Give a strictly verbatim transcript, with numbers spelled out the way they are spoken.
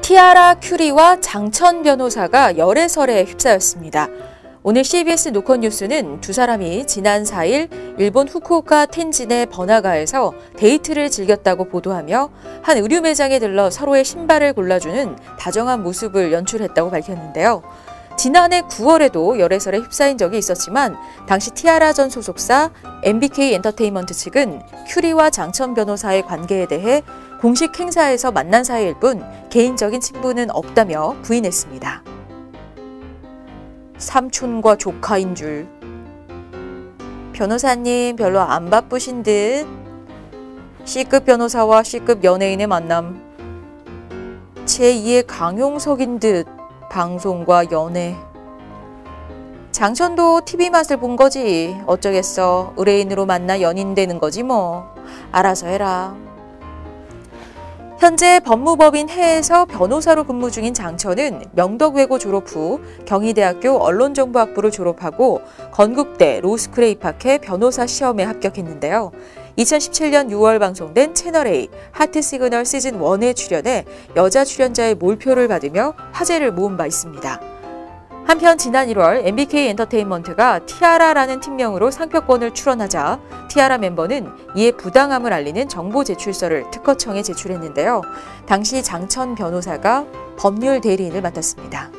티아라 큐리와 장천 변호사가 열애설에 휩싸였습니다. 오늘 씨비에스 노컷 뉴스는 두 사람이 지난 사 일 일본 후쿠오카 텐진의 번화가에서 데이트를 즐겼다고 보도하며 한 의류 매장에 들러 서로의 신발을 골라주는 다정한 모습을 연출했다고 밝혔는데요. 지난해 구월에도 열애설에 휩싸인 적이 있었지만 당시 티아라 전 소속사 엠비케이 엔터테인먼트 측은 큐리와 장천 변호사의 관계에 대해 공식 행사에서 만난 사이일 뿐 개인적인 친분은 없다며 부인했습니다. 삼촌과 조카인 줄. 변호사님 별로 안 바쁘신 듯. C급 변호사와 C급 연예인의 만남. 제이의 강용석인 듯. 방송과 연애. 장천도 티비 맛을 본 거지. 어쩌겠어. 의뢰인으로 만나 연인 되는 거지 뭐. 알아서 해라. 현재 법무법인 해에서 변호사로 근무 중인 장천은 명덕외고 졸업 후 경희대학교 언론정보학부를 졸업하고 건국대 로스쿨에 입학해 변호사 시험에 합격했는데요. 이천십칠 년 유월 방송된 채널A 하트 시그널 시즌 일에 출연해 여자 출연자의 몰표를 받으며 화제를 모은 바 있습니다. 한편 지난 일월 엠비케이 엔터테인먼트가 티아라라는 팀명으로 상표권을 출원하자 티아라 멤버는 이에 부당함을 알리는 정보 제출서를 특허청에 제출했는데요. 당시 장천 변호사가 법률 대리인을 맡았습니다.